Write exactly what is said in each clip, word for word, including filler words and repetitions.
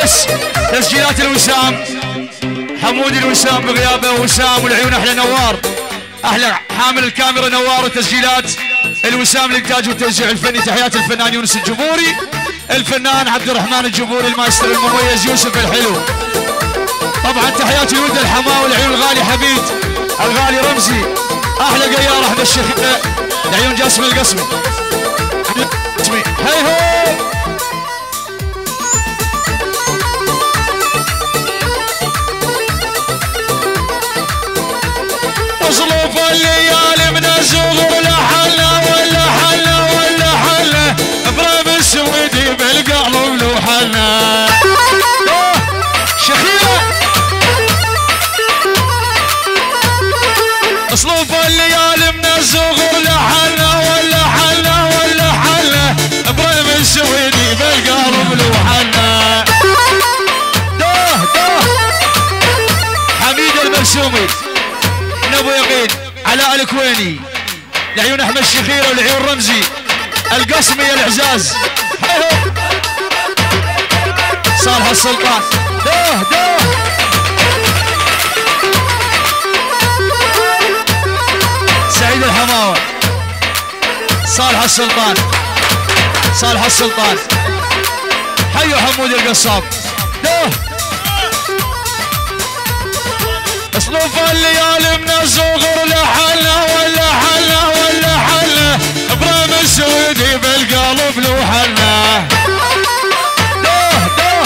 عريس تسجيلات الوسام حمود الوسام بغيابه وسام والعيون احلى نوار احلى حامل الكاميرا نوار وتسجيلات الوسام الانتاج والتوزيع الفني. تحيات الفنان يونس الجمهوري الفنان عبد الرحمن الجمهوري المايستر المميز يوسف الحلو. طبعا تحيات الود الحماوي العيون الغالي حبيب الغالي رمزي احلى قيار احمد الشيخ العيون جاسم القسمي هي هو مصروف الليالي من الزغر لا حلة ولا حلة ولا حلة ابراهيم السويدي بالقلب له حلة شخيرة مصروف الليالي من الزغر لا حلة ولا حلة ولا حلة ابراهيم السويدي بالقلب له حلة دوه دوه حميد المرسومي ابو يقين علاء الكويني العيون احمد الشخيره والعيون رمزي القسمي العزاز صالح السلطان دوه دوه سعيد الحماوه صالح السلطان صالح السلطان حيو حمود القصاب دوه مصروف الليالي من الصغر لا حلة ولا حلة ولا حلة ابراهيم السويدي بالقلب له حلة دوه دوه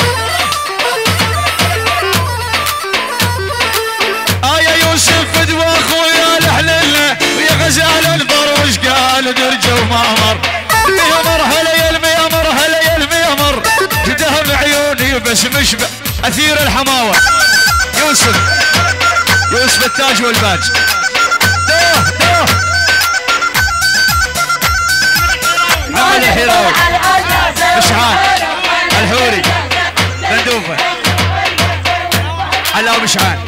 آية يوسف فدوى اخويا الحللة ويا غزال البروش قال درجة ومامر الميمر هلا يا الميمر هلا يا الميمر جدها بعيوني بس مشبع اثير الحماوة يوسف يوسف التاج والباج دوه دوه محمد الحيراوي مشعان الحوري مندوفه علاء مشعان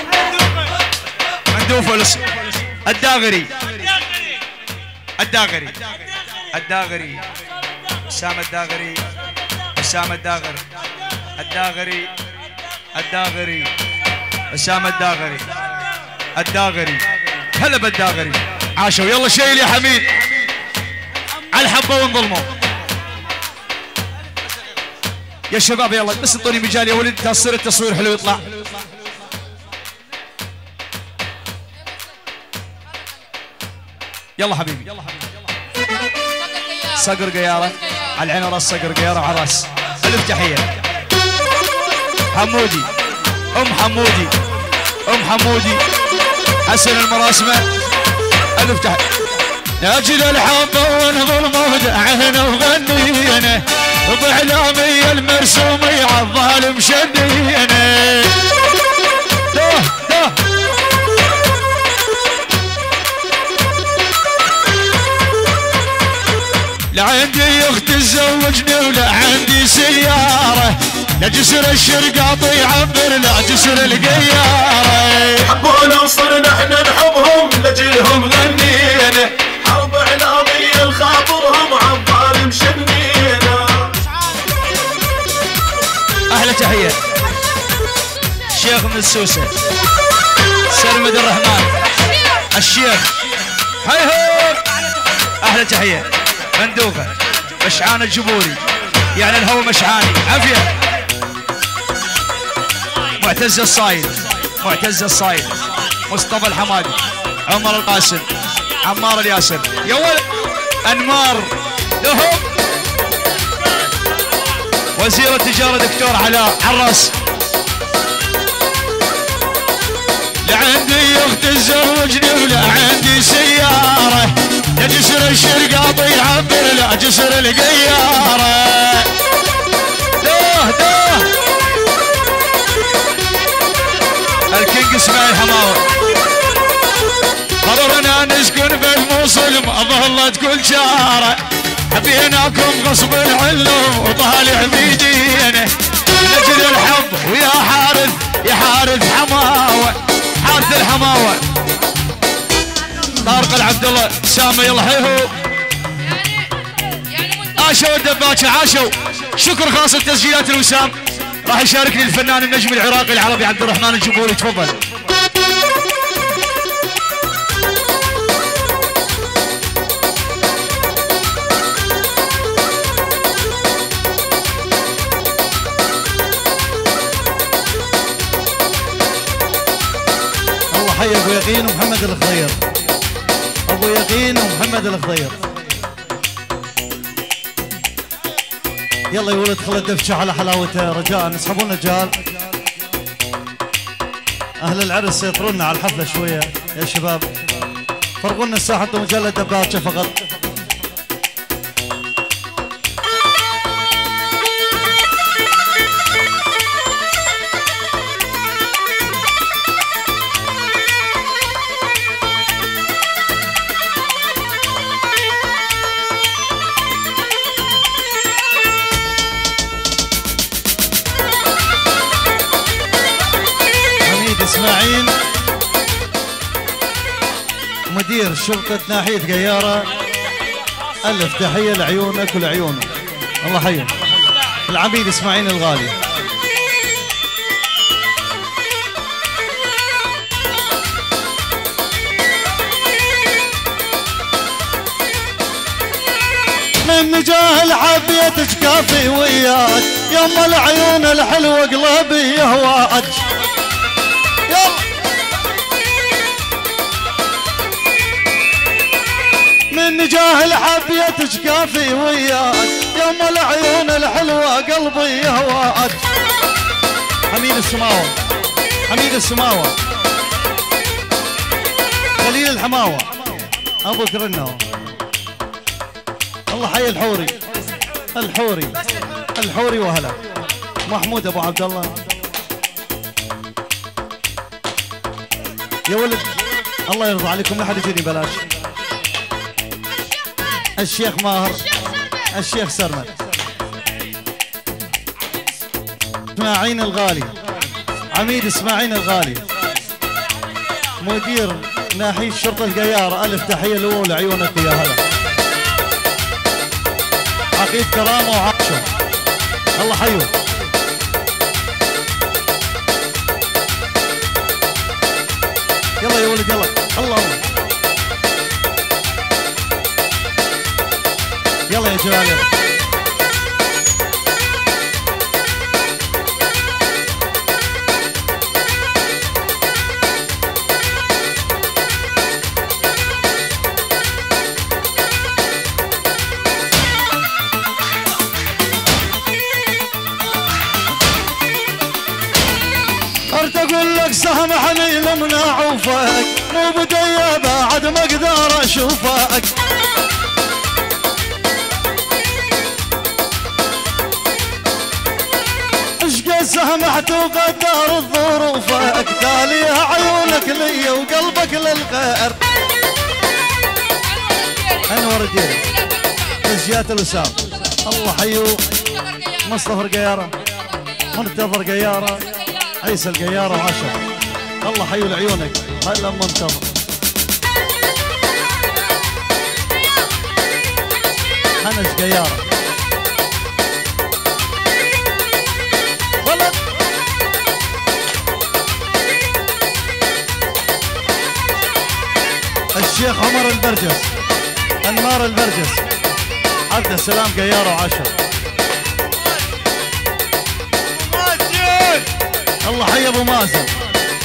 مندوفه الداغري الداغري الداغري اسامه الداغري اسامه الداغر الداغري الداغري اسامه الداغري الداغري هلا بالداغري عاشوا يلا شيل يا حميد على الحبه وانظلموا يا شباب يلا بس انطوني مجال يا ولد تصير التصوير حلو يطلع يلا حبيبي يلا حبيبي صقر قياره على العين وراس صقر قياره وعلى راس الف تحيه حمودي ام حمودي ام حمودي حسن المراسمه الف تحيه لاجل الحبه ونظلم ودعنا وغنينا باعلامي المرسومي عالظالم شدينا دوه دوه لا عندي اخت تزوجني ولا عندي سياره لا جسر الشرقاطي يعبر لا جسر القياره حبونا وصرنا احنا نحبهم لجلهم غنينا حرب اعلاميه لخاطرهم عالظالم شنينا احلى تحيه الشيخ من السوسه سرمد الرحمن الشيخ هاي هو احلى تحيه مندوفه مشعان الجبوري يعني الهوى مشعاني عافيه معتز الصايد معتز الصايد مصطفى الحمادي عمر القاسم عمار الياسر يا ولد انمار لهم وزير التجاره دكتور علاء عراس لا عندي اخت تزوجني ولا عندي سياره لا جسر الشرقاطي يعبر لا جسر القياره دوه دوه الكينج اسماعيل حماوي قررنا نسكن في الموصل ما ظلت كل شارع حبيناكم غصب العلم وطالع بيدينا نجد الحب ويا حارث يا حارث حماوه حارث الحماوه طارق العبد الله سامي يلا هيهو عاشوا الدباكه عاشوا شكر خاص لتسجيلات الوسام راح يشاركني الفنان النجم العراقي العربي عبد الرحمن الجمهوري. تفضل. الله حي ابو يقين ومحمد الخضير. ابو يقين ومحمد الخضير. يلا يا ولد خلى الدفشه على حلاوته. رجاء اسحبوا لنا الجال. اهل العرس سيطرونا على الحفله شويه يا شباب. فرقوا لنا الساحه مجله دبابشه فقط. اسماعيل مدير شرطة ناحية قيارة. ألف تحية لعيونك ولعيونه. الله حيه. العميد اسماعيل الغالي. من نجاه حبيتك كافي وياك يما العيون الحلوة قلبي يهواك. من نجاه حبيتك كافي وياك يما العيون الحلوة قلبي يهواك. حميد السماوة. حميد السماوة. خليل الحماوة. ابو كرنه. الله حي الحوري. الحوري. الحوري وهلا. محمود ابو عبد الله. يا ولد الله يرضى عليكم لا حد يجيني بلاش. الشيخ ماهر. الشيخ سرمد. اسماعيل الغالي. عميد اسماعيل الغالي مدير ناحية شرطة القيارة. ألف تحية له لعيونك يا هلا. عقيد كرامة وعاشر. الله حيو. يلا يا ولد يلا. الله الله. يلا يا جلال يلا. ارت اقول لك سامحني لمن اعوفك مو بدي بعد ما اقدر اشوفك. سامحت وقدر ظروفك تاليها عيونك لي وقلبك للخير. انور الدين. تسجيلات الوسام. الله حيو. مصطفى القيارة. منتظر قيارة. عيسى القيارة وعشر. الله حيو لعيونك. هلا منتظر. حنش قيارة. الشيخ عمر البرجس. انمار البرجس. عبد السلام قيارة وعشر. الله حي ابو مازن.